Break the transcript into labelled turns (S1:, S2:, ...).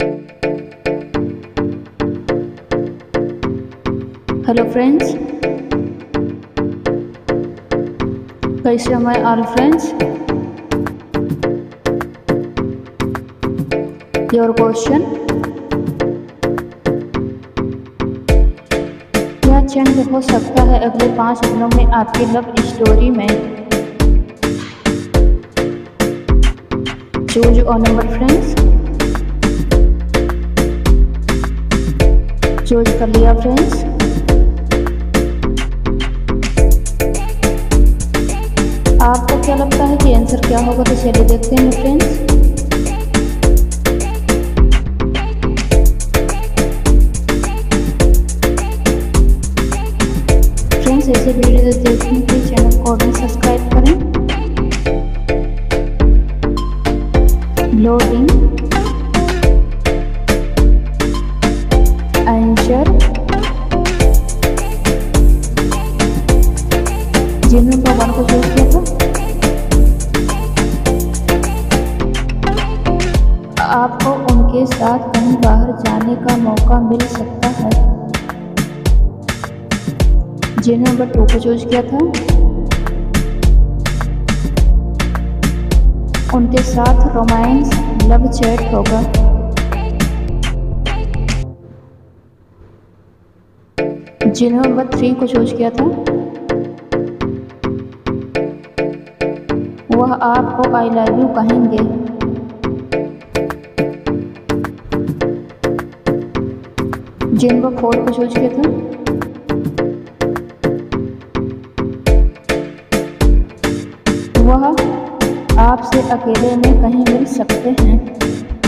S1: Hello friends, कैसे हैं my all friends? Your question, क्या चेंज हो सकता है अगले 5 दिनों में आपकी लव स्टोरी में? चूज और नंबर फ्रेंड्स, चूज कर लिया फ्रेंड्स। आपको क्या लगता है कि आंसर क्या होगा? तो चलिए देखते हैं फ्रेंड्स। फ्रेंड्स, ऐसे वीडियो देखने के लिए चैनल को भी सब्सक्राइब करें। लोडिंग आंसर जिन्होंने भगवान को चूज किया था, आपको उनके साथ कहीं बाहर जाने का मौका मिल सकता है। जिन्होंने नंबर 2 को चूज किया था, उनके साथ रोमांस लव चैट होगा। जिन्होंने नंबर 3 को चूज किया था, वह आपको आई लव यू कहेंगे। जिन्होंने 4 को चूज किया था, वह आपसे अकेले में कहीं मिल सकते हैं।